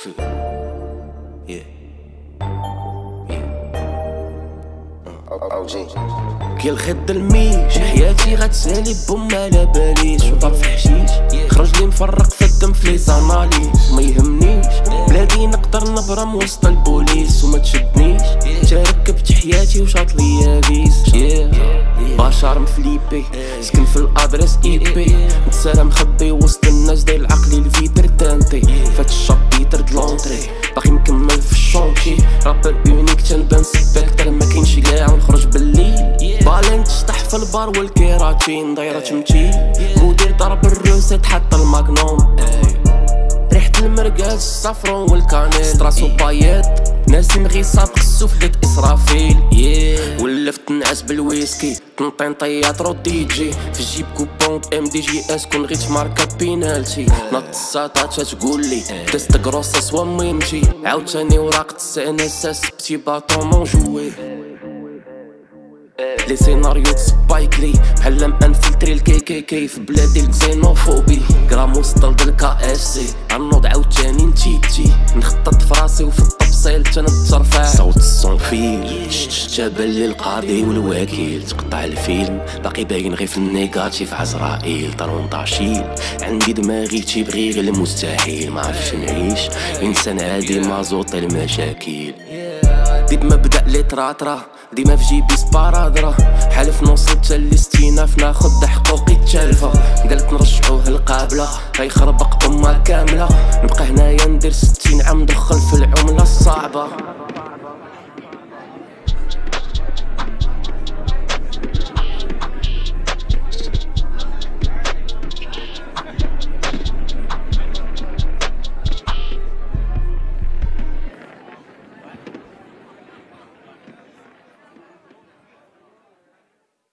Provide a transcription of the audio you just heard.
كي الخد الميش حياتي غتسالي بوم على باليش وطرف حشيش خرج لي مفرق في الدم في لي زاناليز ما يهمنيش بلادي نقدر نبرم وسط البوليس وما تشدنيش تركبت حياتي وشاط ليا بيس بشر مفليبي سكن في الادريس اي بي نتسالى مخبي وسط الناس داير عقلي الفيتر تانتي فات الشابيتر دلونطري باقي مكمل في الشونتي رابر يونيك تنبان سبكتر ما كاينش كاع ونخرج بالليل بالين تشطح في البار والكيراتين دايره تمثيل مدير ضرب الروسات حتى الماغنوم ريحة المرقاز الصفرون والكانيل ستراسو بايات ناسي مغي سابق السفلة اسرافيل ولفت نعاس بالويسكي تنطين طيات رو دي جي في الجيب كوبون ام دي جي اس كون غيت ماركا بينالتي نط الساطات تقول لي تست كروسا سوا ميمتي عاوتاني وراقة السنساس بتي باطون مون جوي لي سيناريو تسبايكلي بحال مانفلتري الكي في بلادي الكسينوفوبي جرام وسط الكا اف سي غنوض عاوتاني نتيتي نخطط فراسي وفي التفصيل تنترفع صوت الصونفيل شتا باللي القاضي والوكيل تقطع الفيلم باقي باين غير في النيجاتيف عزرائيل طرونطاشيل عندي دماغي تيبغي غير المستحيل ما عرفتش نعيش انسان عادي مازوط المشاكل ديب مبدا لي تراطرا ديما في جيبي سبارادرا حالف نوصل حتى الاستيناف ناخد حقوقي التالفه قالت نرجعوه القابله غيخربق امها كامله نبقى هنايا ندير 60 عام ندخل في العمله الصعبه